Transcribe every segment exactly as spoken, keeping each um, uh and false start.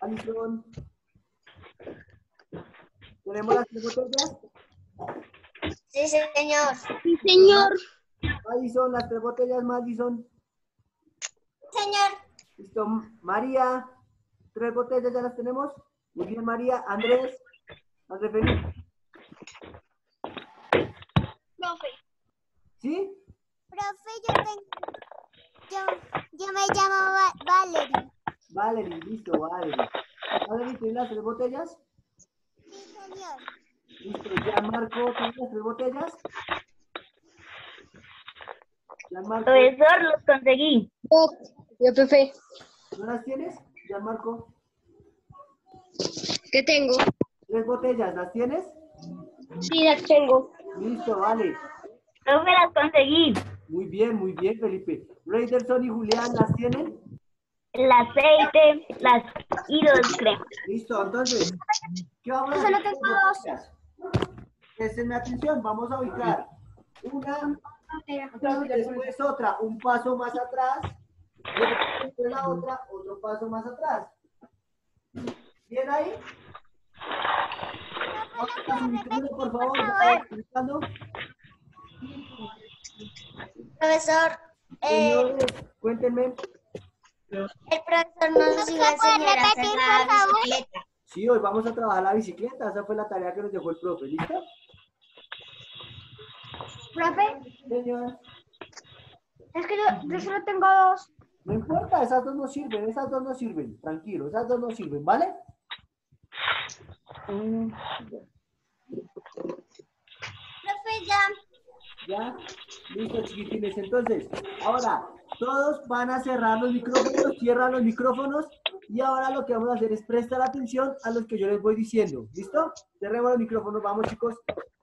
Alison. ¿Tenemos las tres botellas? Sí, señor. Sí, señor. Madison, las tres botellas, Madison. Señor. Listo. María, tres botellas ya las tenemos. Muy bien, María. Andrés. Andrés Felipe. Profe. ¿Sí? Profe, yo tengo... Yo, yo me llamo Va- Valerie. Valerie, listo, Valerie. Valerie, ¿tienes las tres botellas? Sí, señor. Listo. Gianmarco, ¿tienes las tres botellas? Gianmarco, Profesor, los conseguí. Yo, yo, profe. ¿no las tienes? Gianmarco. ¿Qué tengo? Tres botellas, ¿las tienes? Sí, las tengo. Listo, vale. Profe, las conseguí. Muy bien, muy bien, Felipe. Raiderson y Julián, ¿las tienen? El aceite, las y dos cremas. Listo, entonces, ¿qué vamos a hacer? Solo tengo dos. Presten atención, vamos a ubicar una, después otra, un paso más atrás, después la otra, otro paso más atrás. ¿Bien ahí? Vamos, ubicándolo, por favor. Ubicando. Profesor, eh, Señores, cuéntenme. el profesor nos iba a enseñar a hacer la bicicleta. Sí, hoy vamos a trabajar la bicicleta, esa fue la tarea que nos dejó el profe, ¿listo? Profe, Señor, es que yo, yo solo tengo dos. no importa, esas dos no sirven, esas dos no sirven, tranquilo, esas dos no sirven, ¿vale? Profe, ya. Ya, listo, chiquitines. Entonces, ahora, todos van a cerrar los micrófonos, cierran los micrófonos, y ahora lo que vamos a hacer es prestar atención a los que yo les voy diciendo, ¿listo? Cerremos los micrófonos, vamos, chicos.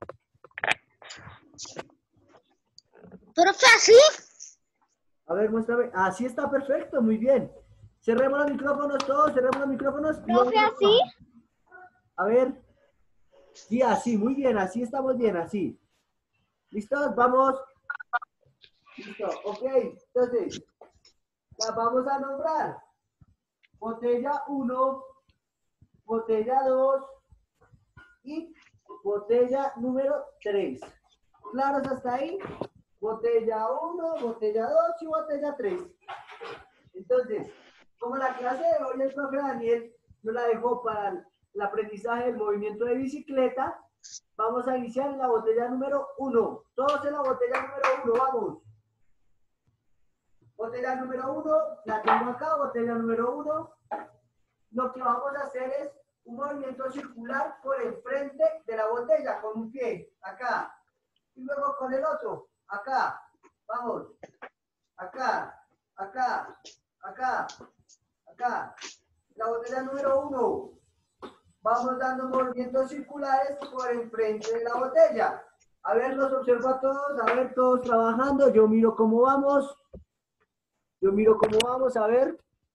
¿Profe, así? A ver, muéstrame. Así está perfecto, muy bien. Cerremos los micrófonos todos, cerremos los micrófonos. y ¿Profe, vamos a- así? A ver. Sí, así, muy bien, así estamos bien, así. ¿Listos? Vamos. Listo, ok. Entonces, la vamos a nombrar. Botella uno, botella dos y botella número tres. ¿Claros hasta ahí? Botella uno, botella dos y botella tres. Entonces, como la clase de hoy el profe Daniel nos la dejó para el aprendizaje del movimiento de bicicleta, vamos a iniciar en la botella número uno. Todos en la botella número uno, vamos. Botella número uno, la tengo acá, botella número uno. Lo que vamos a hacer es un movimiento circular por el frente de la botella, con un pie, acá. Y luego con el otro, acá. Vamos. Acá, acá, acá, acá. La botella número uno. Vamos dando movimientos circulares por el frente de la botella. A ver, los observo a todos, a ver, todos trabajando. Yo miro cómo vamos. Yo miro cómo vamos, a ver.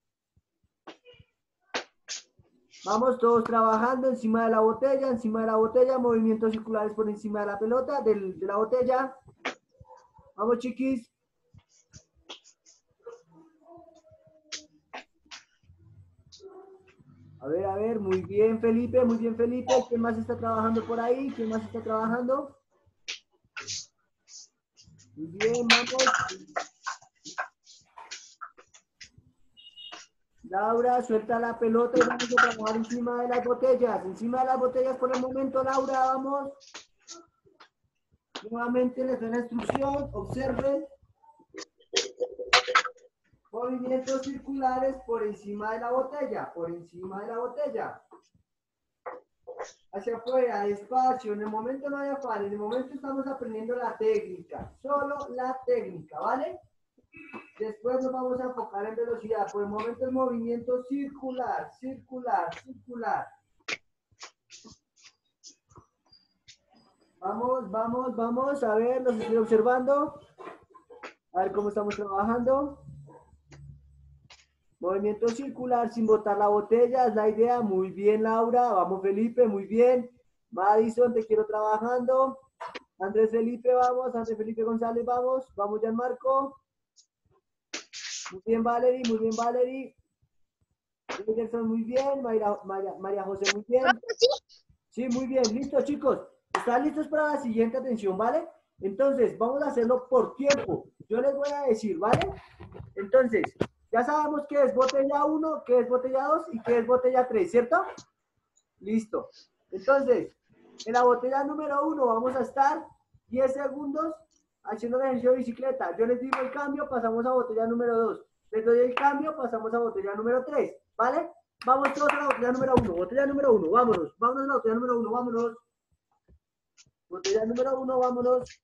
Vamos todos trabajando encima de la botella, encima de la botella, movimientos circulares por encima de la pelota, del, de la botella. Vamos, chiquis. A ver, a ver, muy bien, Felipe, muy bien, Felipe. ¿Quién más está trabajando por ahí? ¿Quién más está trabajando? Muy bien, vamos. Laura, suelta la pelota y vamos a trabajar encima de las botellas. Encima de las botellas por el momento, Laura, vamos. Nuevamente les doy la instrucción, observen. Movimientos circulares por encima de la botella, por encima de la botella. Hacia afuera, despacio, en el momento no hay afán, en el momento estamos aprendiendo la técnica, solo la técnica, ¿vale? Después nos vamos a enfocar en velocidad, por el momento el movimiento circular, circular, circular. Vamos, vamos, vamos, a ver, los estoy observando. A ver cómo estamos trabajando. Movimiento circular sin botar la botella, es la idea. Muy bien, Laura. Vamos, Felipe, muy bien. Madison, te quiero trabajando. Andrés Felipe, vamos. Andrés Felipe González, vamos. Vamos, Gianmarco. Muy bien, Valerie, muy bien, Valerie. Wilson, muy bien. Mayra, María, María José, muy bien. ¿Sí? Sí, muy bien. Listo, chicos. ¿Están listos para la siguiente atención, vale? Entonces, vamos a hacerlo por tiempo. Yo les voy a decir, ¿vale? Entonces, ya sabemos qué es botella uno, qué es botella dos y qué es botella tres, ¿cierto? Listo. Entonces, en la botella número uno vamos a estar diez segundos haciendo el ejercicio de bicicleta. Yo les digo el cambio, pasamos a botella número dos. Les doy el cambio, pasamos a botella número tres, ¿vale? Vamos todos a la botella número uno. Botella número uno, vámonos. Vámonos a la botella número uno, vámonos. Botella número uno, vámonos.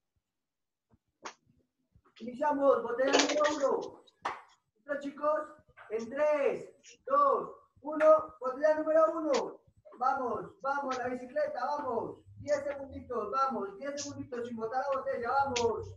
Iniciamos, botella número uno. ¿Listo, chicos? En tres, dos, uno, botella número uno. Vamos, vamos, la bicicleta, vamos. diez segunditos, vamos. diez segunditos sin botar la botella, vamos.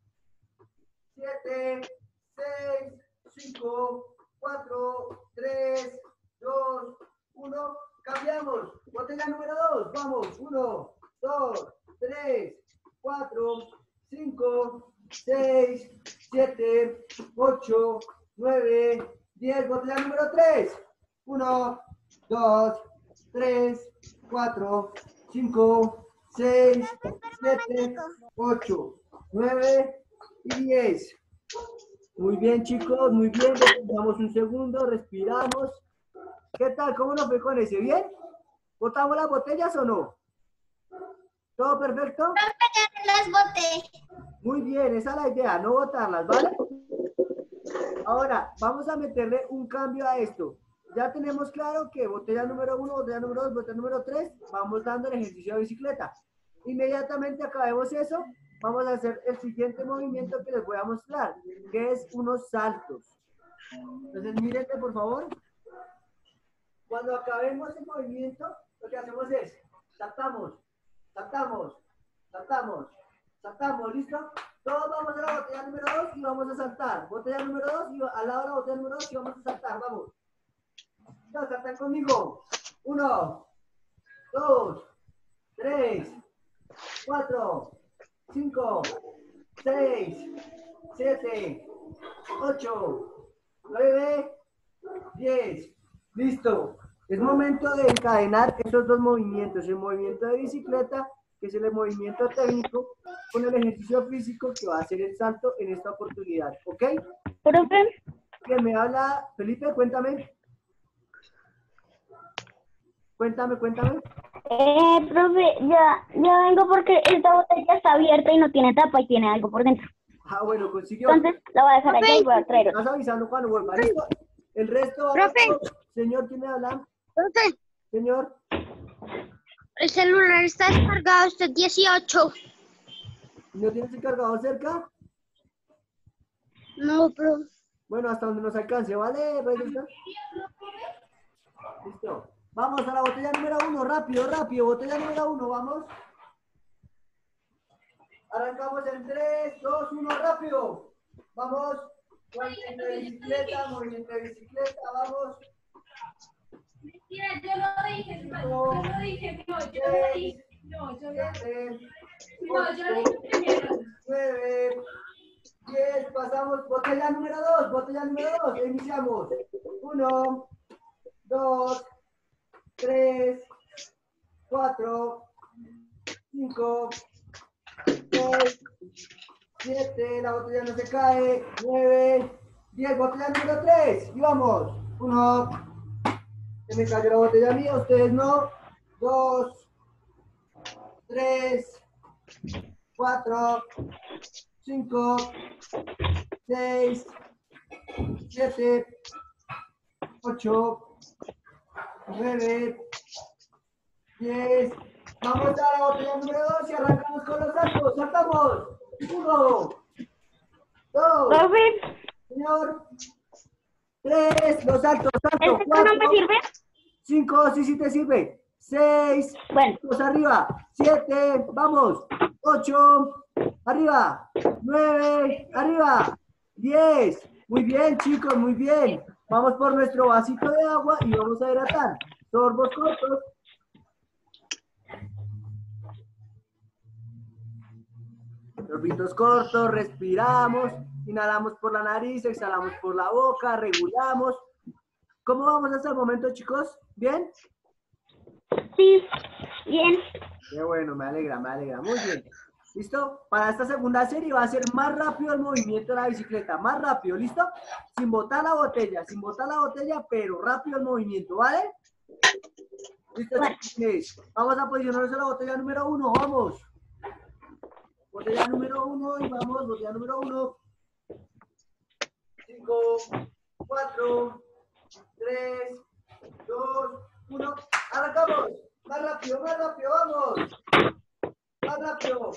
siete, seis, cinco, cuatro, tres, dos, uno. Cambiamos. Botella número dos, vamos. uno, dos, tres, cuatro, cinco, seis, siete, ocho, nueve, diez. Botella número tres. uno, dos, tres, cuatro, cinco, seis, siete, ocho, nueve y diez. Muy bien, chicos, muy bien. Damos un segundo, respiramos. ¿Qué tal? ¿Cómo nos fue con ese? ¿Bien? ¿Botamos las botellas o no? ¿Todo perfecto? Las boté. Muy bien, esa es la idea, no botarlas, ¿vale? Ahora, vamos a meterle un cambio a esto. Ya tenemos claro que botella número uno, botella número dos, botella número tres, vamos dando el ejercicio de bicicleta. Inmediatamente acabemos eso, vamos a hacer el siguiente movimiento que les voy a mostrar, que es unos saltos. Entonces, mírenme, por favor. Cuando acabemos el movimiento, lo que hacemos es, saltamos, saltamos, saltamos, saltamos, ¿listo? Todos vamos a la botella número dos y vamos a saltar. Botella número dos y al lado de la botella número dos y vamos a saltar, vamos. Todos saltan conmigo. Uno, dos, tres, cuatro, cinco, seis, siete, ocho, nueve, diez. Listo. Es momento de encadenar esos dos movimientos, el movimiento de bicicleta, que es el movimiento técnico, con el ejercicio físico que va a ser el salto en esta oportunidad. ¿Ok? Profe, ¿Quién me habla? Felipe, cuéntame. Cuéntame, cuéntame. eh, profe, ya, ya vengo porque esta botella está abierta y no tiene tapa y tiene algo por dentro. Ah, bueno, consiguió. Entonces la voy a dejar allá y voy a traer otra. Estás avisando cuando vuelva. ¿Listo? El resto, vamos Profe. todos. Señor, ¿quién me habla? Profe, Señor. el celular está descargado, usted dieciocho. ¿No tienes el cargador cerca? No, profe. Bueno, hasta donde nos alcance, ¿vale? Listo. Vamos a la botella número uno, rápido, rápido. Botella número uno, vamos. Arrancamos en tres, dos, uno, rápido. Vamos. Movimiento de bicicleta, movimiento de bicicleta, vamos. Mira, yo lo dije, no, yo lo dije, no, yo lo dije, no, yo lo dije. No, yo lo dije primero. nueve, diez, pasamos, botella número dos, botella número dos, iniciamos. uno, dos, tres, cuatro, cinco, seis, siete, la botella no se cae, nueve, diez, botella número tres, y vamos. uno, se me cayó la botella mía, ustedes no. dos, tres, cuatro, cinco, seis, siete, ocho, nueve, diez. Vamos a la botella número dos y arrancamos con los saltos. ¡Saltamos! uno, dos, Profe, señor, tres, los saltos, saltos, ¿este no cuatro, me sirve? cinco, sí, sí te sirve, seis, Bueno, vamos arriba, siete, vamos, ocho, arriba, nueve, arriba, diez, muy bien chicos, muy bien, vamos por nuestro vasito de agua y vamos a hidratar, sorbos cortos, sorbitos cortos, respiramos, inhalamos por la nariz, exhalamos por la boca, regulamos, ¿Cómo vamos hasta el momento, chicos? ¿Bien? Sí, bien. Qué bueno, me alegra, me alegra. Muy bien. ¿Listo? Para esta segunda serie va a ser más rápido el movimiento de la bicicleta. Más rápido, ¿listo? Sin botar la botella, sin botar la botella, pero rápido el movimiento, ¿vale? ¿Listo, chicos? Vamos a posicionarnos en la botella número uno, vamos. Botella número uno y vamos, botella número uno. Cinco, cuatro, tres, dos, uno. ¡Arrancamos! Más rápido, más rápido, vamos. Más rápido.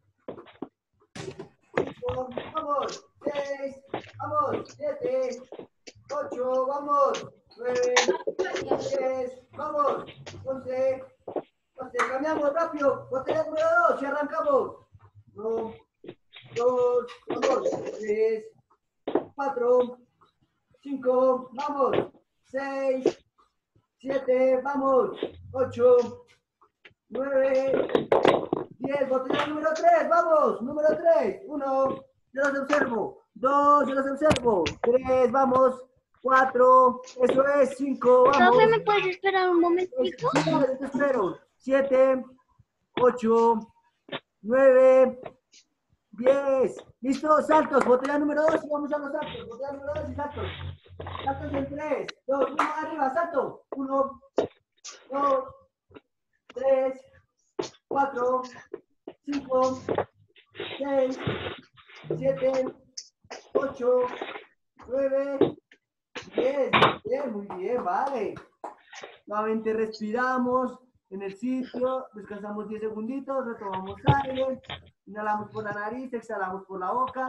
Cinco, vamos. Seis, vamos. Siete, ocho, vamos. Nueve, diez, vamos. Once, once. Cambiamos rápido. Botella número dos y arrancamos. Uno, dos, vamos. Tres, cuatro, cinco, vamos. Seis, siete, vamos. Ocho, nueve, diez. Botella número tres, vamos. Número tres. Uno, yo los observo. Dos, yo los observo. Tres, vamos. Cuatro, eso es. Cinco, vamos. Profe, ¿me puedes esperar un momentico? Sí, yo te espero. Siete, ocho, nueve, diez. Listo, saltos. Botella número dos y vamos a los saltos. Botella número dos y saltos. Saltos en tres, dos, uno, arriba, salto. Uno, dos, tres, cuatro, cinco, seis, siete, ocho, nueve, diez. Bien, muy bien, vale. Nuevamente respiramos en el sitio, descansamos diez segunditos, retomamos aire, inhalamos por la nariz, exhalamos por la boca.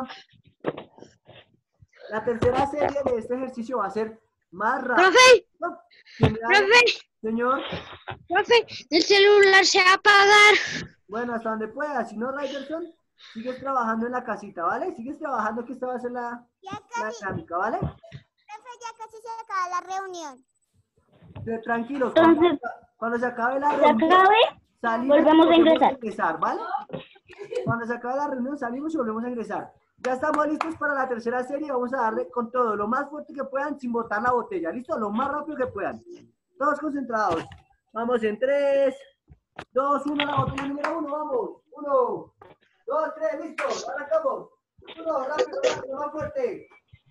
La tercera serie de este ejercicio va a ser más rápido. Profe, General, profe, señor, profe, el celular se va a apagar. bueno, hasta donde pueda. Si no, Ryderson, sigues trabajando en la casita, ¿vale? Sigues trabajando, que esta va a ser la, Ya la casi, dinámica, ¿vale? profe, ya casi se acaba la reunión. Eh, Tranquilos, cuando, Entonces, cuando se acabe la se reunión, acabe, salimos volvemos y a ingresar. ingresar, ¿vale? Cuando se acabe la reunión, salimos y volvemos a ingresar. Ya estamos listos para la tercera serie. Vamos a darle con todo, lo más fuerte que puedan, sin botar la botella. ¿Listo? Lo más rápido que puedan. Todos concentrados. Vamos en tres, dos, uno, la botella número uno. Vamos. Uno, dos, tres, listo. Arrancamos. Uno, rápido, rápido, más fuerte.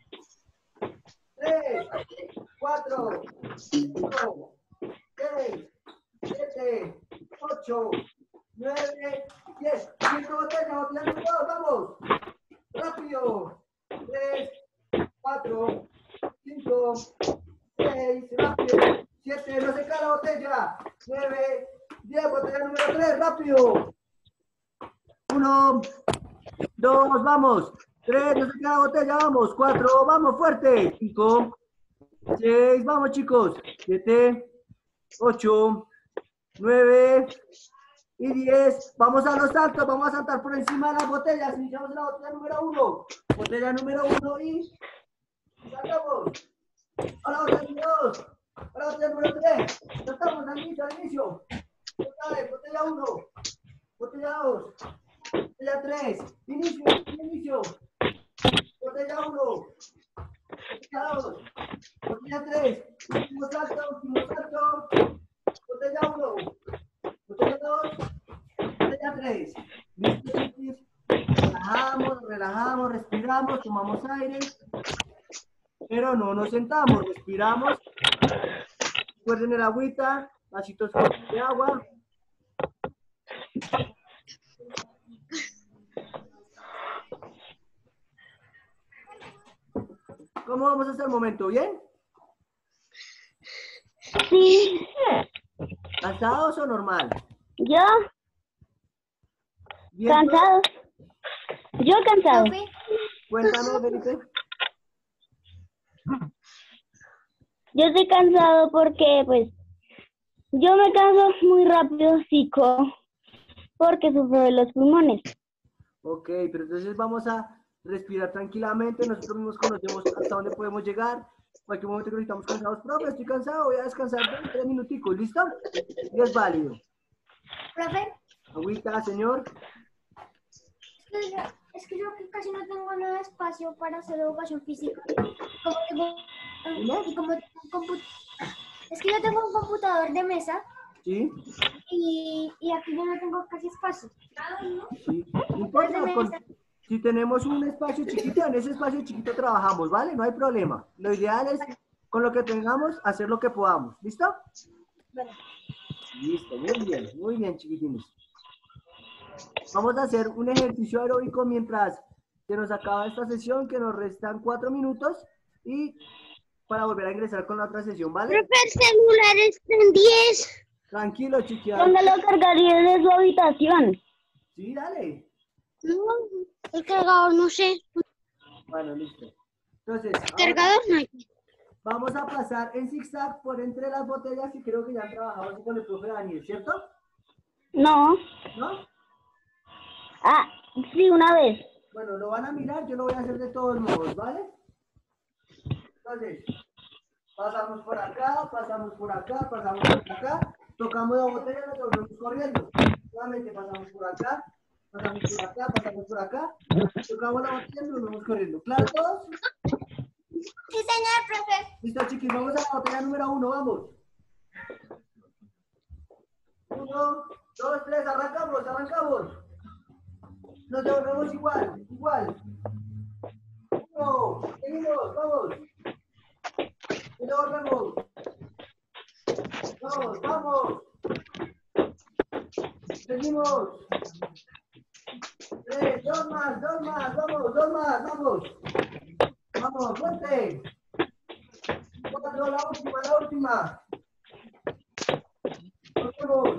Tres, cuatro, cinco, seis, siete, ocho, nueve, diez. Cinco botellas, botella número dos, vamos. Rápido. Tres, cuatro, cinco, seis, rápido. Siete, no se cae la botella. Nueve, diez, botella número tres, rápido. Uno, dos, vamos. Tres, no se cae la botella, vamos. Cuatro, vamos, fuerte. Cinco, seis, vamos, chicos. Siete, ocho, nueve y diez. Vamos a los saltos, vamos a saltar por encima de las botellas. Iniciamos en la botella número uno. Botella número uno y saltamos. A la botella número dos. A la botella número tres. Saltamos al inicio, al inicio. Otra vez, botella uno. Botella dos. Botella tres. Inicio, inicio. Botella uno. Botella dos. Botella tres. Último salto, último salto. Botella uno. Botella dos. Botella tres. ¿Listo, chicos? Relajamos, relajamos, respiramos, tomamos aire. Pero no nos sentamos, respiramos. Recuerden el agüita, vasitos de agua. ¿Cómo vamos hasta el momento? ¿Bien? Sí. ¿Cansados o normal? Yo, ¿Bien? cansado. Yo cansado. Profe, Cuéntame, Felipe. Yo estoy cansado porque, pues, yo me canso muy rápido, psico, porque sufro de los pulmones. Ok, pero entonces vamos a respirar tranquilamente. Nosotros mismos conocemos hasta dónde podemos llegar. Cualquier momento que estamos cansados, profe, estoy cansado, voy a descansar tres minuticos, ¿listo? Y es válido. profe, Agüita, señor. es que, es que yo que casi no tengo nada de espacio para hacer educación física. Como tengo Dime. Y como tengo un compu- es que yo tengo un computador de mesa Sí, y, y aquí yo no tengo casi espacio. sí. No importa, con- si tenemos un espacio chiquito, en ese espacio chiquito trabajamos, ¿vale? No hay problema. Lo ideal es, con lo que tengamos, hacer lo que podamos. ¿Listo? Bueno, Listo, muy bien, muy bien, chiquitines. Vamos a hacer un ejercicio aeróbico mientras se nos acaba esta sesión, que nos restan cuatro minutos, y para volver a ingresar con la otra sesión, ¿vale? Profe, el celular está en diez. Tranquilo, chiqui. ¿Dónde lo cargaría de su habitación? Sí, dale. No, el cargador no sé. Bueno, listo. Entonces, El ahora cargador no hay. vamos a pasar en zigzag por entre las botellas, que creo que ya han trabajado así con el profe Daniel, ¿cierto? No. ¿No? Ah, sí, una vez. Bueno, lo van a mirar, yo lo voy a hacer de todos modos, ¿vale? Entonces, pasamos por acá, pasamos por acá, pasamos por acá, tocamos la botella, nos volvemos corriendo. Nuevamente pasamos por acá, pasamos por acá, pasamos por acá, tocamos la botella y nos volvemos corriendo. ¿Claro todos? sí, señor, profe. Listo, chiquis, vamos a la botella número uno, vamos. Uno, dos, tres, arrancamos, arrancamos. Nos devolvemos igual, igual. Uno, seguimos, vamos. Nos devolvemos. Vamos, vamos. Seguimos. Tres, dos más, dos más, vamos, dos más, vamos. Vamos, fuerte. Cuatro, la última, la última. Vamos.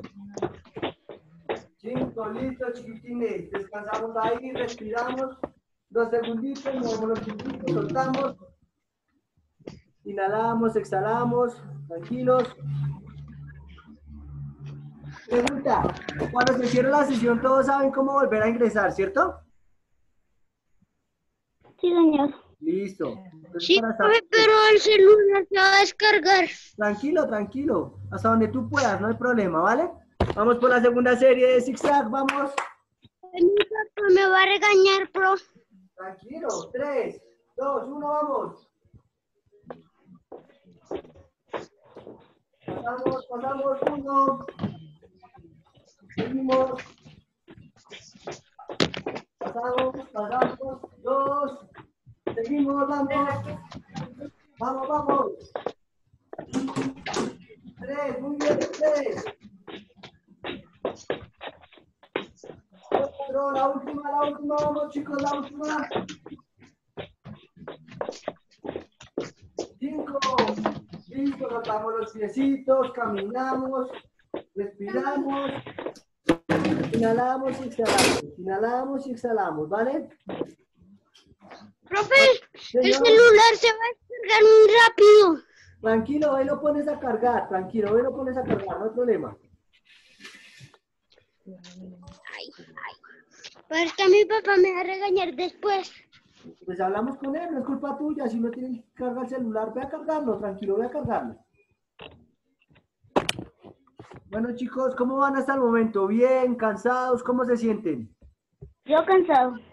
Cinco, listo, chiquitines. Descansamos ahí, respiramos. Dos segunditos, movemos los chiquitos, soltamos. Inhalamos, exhalamos, tranquilos. Pregunta, cuando se cierra la sesión todos saben cómo volver a ingresar, ¿cierto? Sí, señor. Listo. Entonces, Sí, para estar- profe, pero el celular se va a descargar. Tranquilo, tranquilo. Hasta donde tú puedas, no hay problema, ¿vale? Vamos por la segunda serie de zigzag, vamos. Mi papá me va a regañar, pro. Tranquilo. Tres, dos, uno, vamos. Pasamos, pasamos, uno. Seguimos. Pasamos, pasamos, dos. Seguimos, vamos. Vamos, vamos. Tres, muy bien, tres. Cuatro, la última, la última, vamos chicos, la última. Cinco. Listo, rotamos los piecitos, caminamos, respiramos. Inhalamos y exhalamos. Inhalamos y exhalamos, ¿vale? Profe, el Señor. celular se va a descargar muy rápido. Tranquilo, ahí lo pones a cargar, tranquilo, ahí lo pones a cargar, no hay problema. Ay, ay. Pero es que mi papá me va a regañar después. Pues hablamos con él, no es culpa tuya, si no tienes que cargar el celular, ve a cargarlo, tranquilo, ve a cargarlo. Bueno chicos, ¿cómo van hasta el momento? ¿Bien? ¿Cansados? ¿Cómo se sienten? Yo cansado.